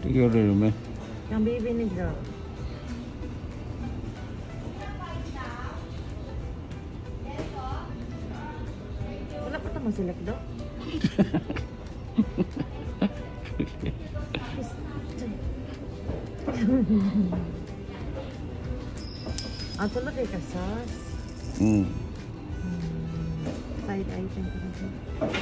Ikaw rin naman. Yung baby ni Bro. Wala pa ito mag-select do? Tulad kay kasas. Side item ko na siya.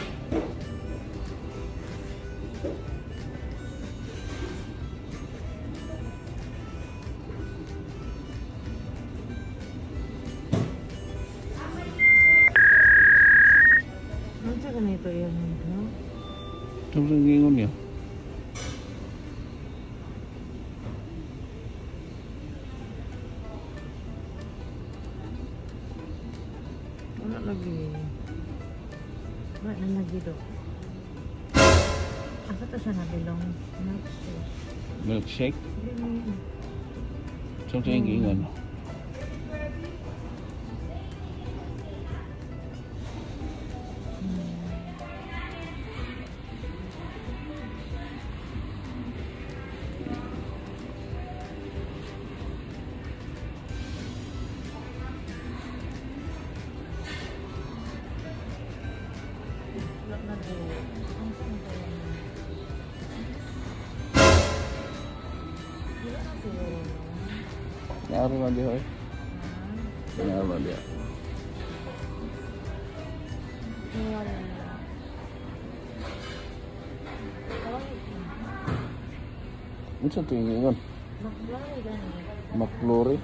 Ano siya ganito yun? No? Ito rin gingon niya. Wala lagi. Wala na lagi do. Asa to siya nabilong? Milkshake. Milkshake? Hindi. Ito rin gingon. Nyaro na dia, nyaro na dia. Ano sa tingin yun? McFlurry?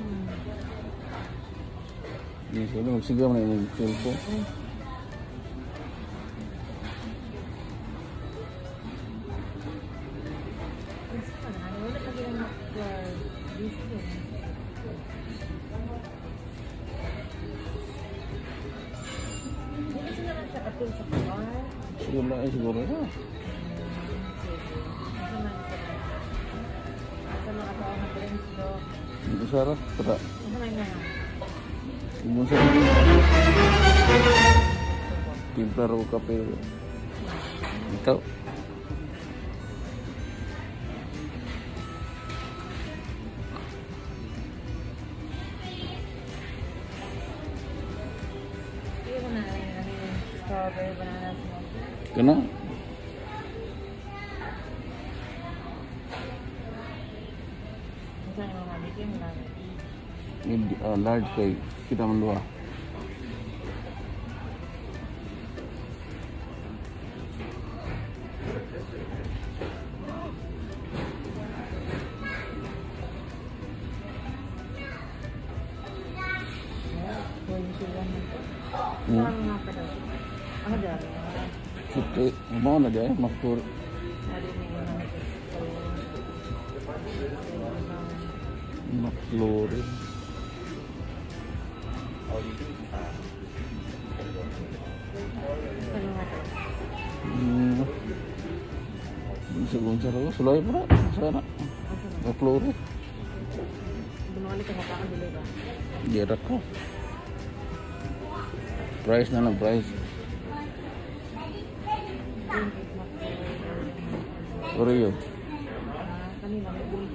Hindi sila, magsigaw na yung cellphone. Siguro na, siguro na. Hindi sarap, tara. Hindi sarap. Timpla ro kape. Ito. Strawberry banana smoothie. Kena? Misalnya mau bikin Ini large kayak kita mendua. Kita mau na dia makur. McFlurry. Bisa raw sulay pa sana. McFlurry. Bumalik ka pa dili ba? Dirak ko. Price na lang price. Oreo. Kanina may bili.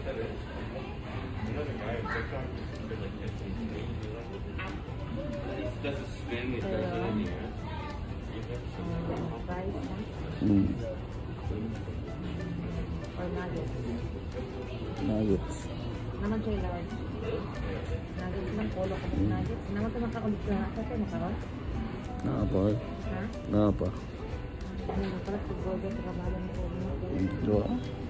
Or nuggets. Nuggets. Naman siya large. Nuggets lang, polo ka ng nuggets. Naman ito makaulit ka. Kasi makaroon? Apa? Ha? Apa? Ano pala si Gogo sa kabalan mo? Dua.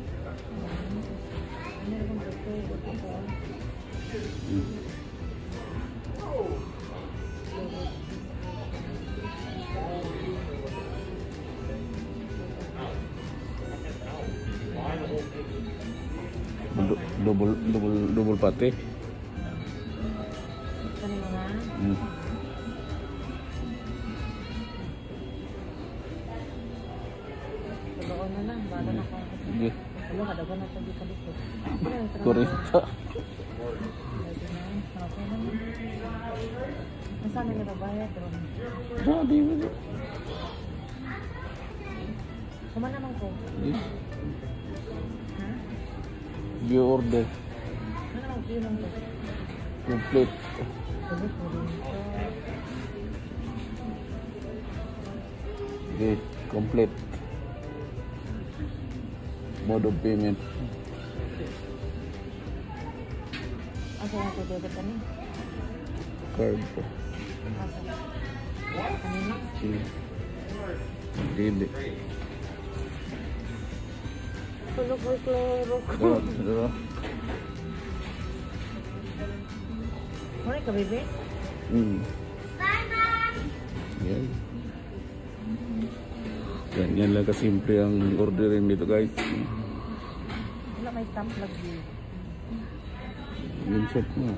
Ano rin ito? Ito. Double pate. Kanina nga? Tuloon na lang. Bala na ko. Sige. Ano, kadagan na pag ikalikot. Kurita. Okay naman. Nasaan na nagabayad, Ron? Di ba? Sama naman ko. Yes. Ha? View order. Ano ang yun ang Complete. sabi ko rin. Okay, complete. Mode of payment. Asa na ito debit kami? Card. Asa? Kanina? Debit. Tulog ko klaro ko. Diba? Muna ka, bebe? Yan. Ganyan lang kasimple ang ordering dito guys. Wala may stamp lagi. Yung set mo.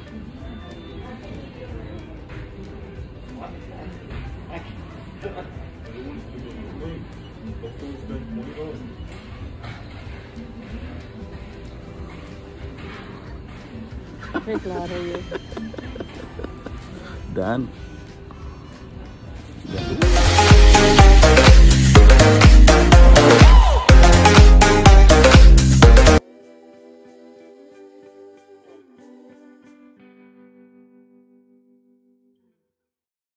Ay, klaro yun. Dan.